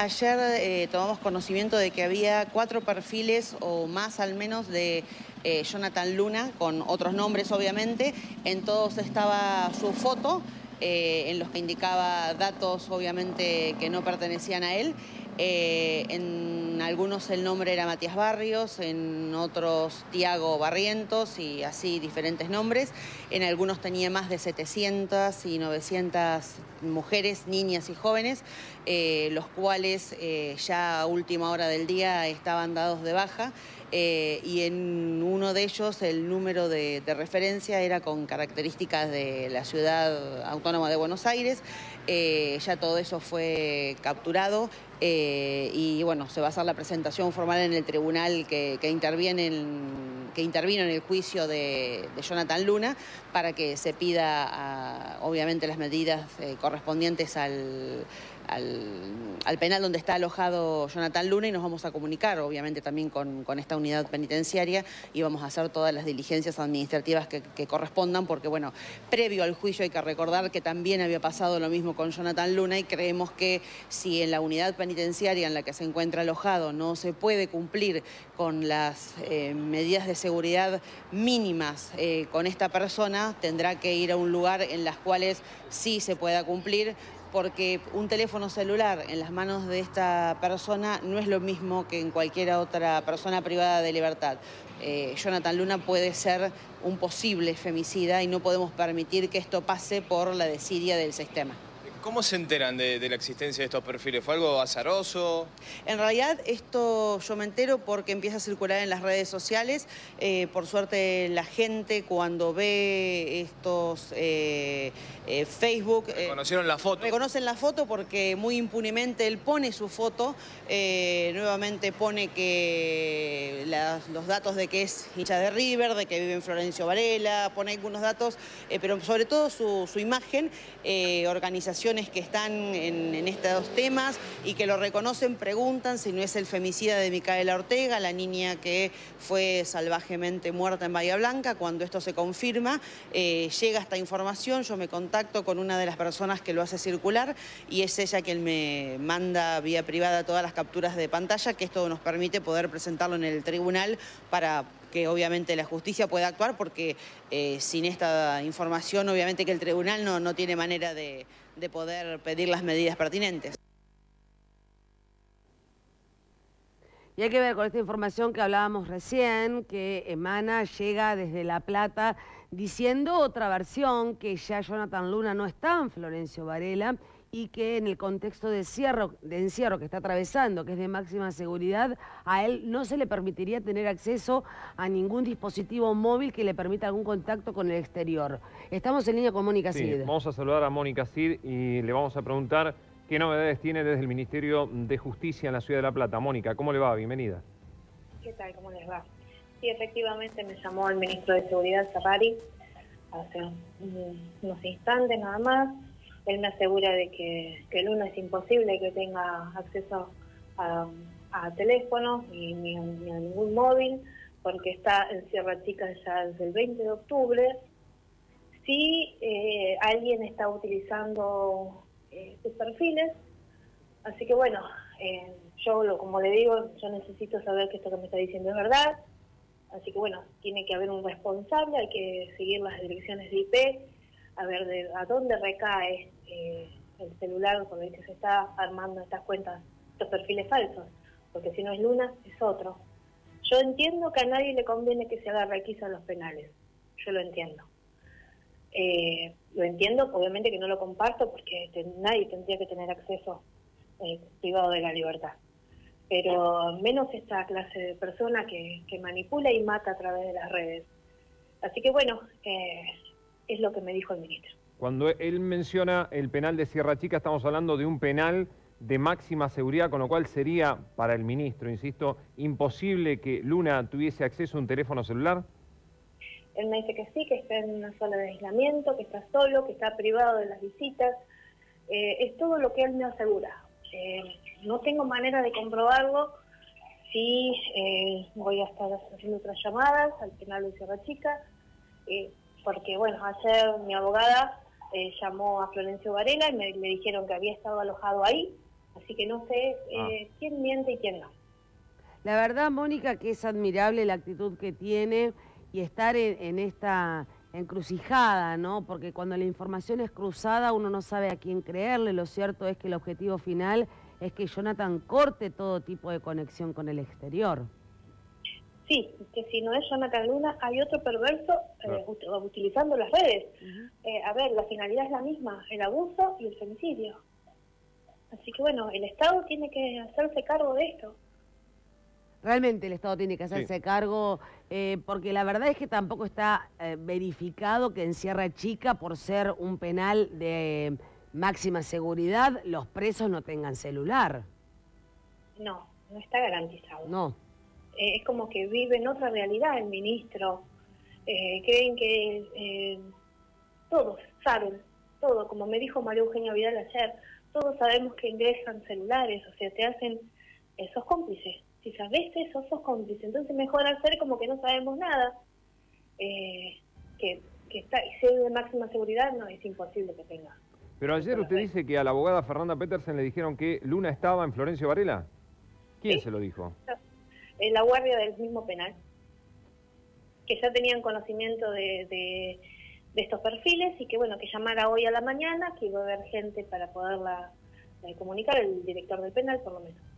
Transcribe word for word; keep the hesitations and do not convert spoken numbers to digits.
ayer eh, tomamos conocimiento de que había cuatro perfiles o más al menos de eh, Jonathan Luna, con otros nombres obviamente. En todos estaba su foto, eh, en los que indicaba datos obviamente que no pertenecían a él. Eh, en algunos el nombre era Matías Barrios, en otros Tiago Barrientos y así diferentes nombres. En algunos tenía más de setecientas y novecientas mujeres, niñas y jóvenes, eh, los cuales eh, ya a última hora del día estaban dados de baja. Eh, y en uno de ellos el número de, de referencia era con características de la ciudad autónoma de Buenos Aires. Eh, ya todo eso fue capturado eh, y bueno, se va a hacer la presentación formal en el tribunal que, que, interviene en, que intervino en el juicio de, de Jonathan Luna, para que se pida a, obviamente las medidas eh, correspondientes al, al, al penal donde está alojado Jonathan Luna, y nos vamos a comunicar obviamente también con, con esta unidad penitenciaria y vamos a hacer todas las diligencias administrativas que, que correspondan, porque bueno, previo al juicio hay que recordar que también había pasado lo mismo con Jonathan Luna, y creemos que si en la unidad penitenciaria en la que se encuentra alojado no se puede cumplir con las eh, medidas de seguridad mínimas eh, con esta persona, tendrá que ir a un lugar en las cuales sí se pueda cumplir, porque un teléfono celular en las manos de esta persona no es lo mismo que en cualquier otra persona privada de libertad. Eh, Jonathan Luna puede ser un posible femicida y no podemos permitir que esto pase por la desidia del sistema. ¿Cómo se enteran de, de la existencia de estos perfiles? ¿Fue algo azaroso? En realidad esto yo me entero porque empieza a circular en las redes sociales. Eh, por suerte la gente cuando ve estos eh, eh, Facebook... Eh, ¿Reconocieron la foto? Reconocen la foto porque muy impunemente él pone su foto. Eh, nuevamente pone que las, los datos de que es hincha de River, de que vive en Florencio Varela, pone algunos datos, eh, pero sobre todo su, su imagen, eh, organización que están en, en estos temas y que lo reconocen, preguntan si no es el femicida de Micaela Ortega, la niña que fue salvajemente muerta en Bahía Blanca. Cuando esto se confirma, eh, llega esta información, yo me contacto con una de las personas que lo hace circular y es ella quien me manda vía privada todas las capturas de pantalla, que esto nos permite poder presentarlo en el tribunal para que obviamente la justicia pueda actuar, porque eh, sin esta información obviamente que el tribunal no, no tiene manera de, de poder pedir las medidas pertinentes. Y hay que ver con esta información que hablábamos recién, que emana, llega desde La Plata, diciendo otra versión, que ya Jonathan Luna no está en Florencio Varela y que en el contexto de encierro, de encierro que está atravesando, que es de máxima seguridad, a él no se le permitiría tener acceso a ningún dispositivo móvil que le permita algún contacto con el exterior. Estamos en línea con Mónica Sí, Cid. Vamos a saludar a Mónica Cid y le vamos a preguntar qué novedades tiene desde el Ministerio de Justicia en la Ciudad de La Plata. Mónica, ¿cómo le va? Bienvenida. ¿Qué tal? ¿Cómo les va? Sí, efectivamente me llamó el ministro de Seguridad, Ferrari, hace unos instantes nada más. Él me asegura de que, que Luna es imposible que tenga acceso a, a teléfonos ni, ni, ni a ningún móvil, porque está en Sierra Chica ya desde el veinte de octubre. Sí, eh, alguien está utilizando eh, sus perfiles, así que bueno, eh, yo lo, como le digo, yo necesito saber que esto que me está diciendo es verdad, así que bueno, tiene que haber un responsable, hay que seguir las direcciones de I P, a ver de, a dónde recae eh, el celular con el que se está armando estas cuentas, estos perfiles falsos, porque si no es Luna, es otro. Yo entiendo que a nadie le conviene que se haga requisa en los penales, yo lo entiendo. Eh, lo entiendo, obviamente que no lo comparto, porque te, nadie tendría que tener acceso eh, privado de la libertad. Pero menos esta clase de persona que, que manipula y mata a través de las redes. Así que bueno, eh, es lo que me dijo el ministro. Cuando él menciona el penal de Sierra Chica, estamos hablando de un penal de máxima seguridad, con lo cual sería, para el ministro, insisto, imposible que Luna tuviese acceso a un teléfono celular. Él me dice que sí, que está en una zona de aislamiento, que está solo, que está privado de las visitas. Eh, es todo lo que él me asegura. Eh, no tengo manera de comprobarlo. Sí, eh, voy a estar haciendo otras llamadas al penal de Sierra Chica, eh, porque bueno, ayer mi abogada eh, llamó a Florencio Varela y me, le dijeron que había estado alojado ahí, Así que no sé Ah. eh, quién miente y quién no. La verdad, Mónica, que es admirable la actitud que tiene y estar en, en esta encrucijada, ¿no? Porque cuando la información es cruzada uno no sabe a quién creerle. Lo cierto es que el objetivo final es que Jonathan corte todo tipo de conexión con el exterior. Sí, que si no es Jonathan Luna, hay otro perverso Claro. eh, ut- utilizando las redes. Ujú. Eh, a ver, la finalidad es la misma, el abuso y el femicidio. Así que bueno, el Estado tiene que hacerse cargo de esto. Realmente el Estado tiene que hacerse Sí. cargo, eh, porque la verdad es que tampoco está eh, verificado que en Sierra Chica, por ser un penal de máxima seguridad, los presos no tengan celular. No, no está garantizado. No. Eh, es como que vive en otra realidad el ministro. Eh, creen que eh, todos saben, todo, como me dijo María Eugenia Vidal ayer, todos sabemos que ingresan celulares, o sea, te hacen, eh, sos cómplice. Si sabés eso, sos cómplice. Entonces mejor hacer como que no sabemos nada. Eh, que, que está, y ser de máxima seguridad no es imposible que tenga. Pero ayer usted dice que a la abogada Fernanda Petersen le dijeron que Luna estaba en Florencio Varela. ¿Quién Sí. se lo dijo? Eh, la guardia del mismo penal, que ya tenían conocimiento de, de, de estos perfiles y que bueno, que llamara hoy a la mañana, que iba a haber gente para poderla eh, comunicar, el director del penal por lo menos.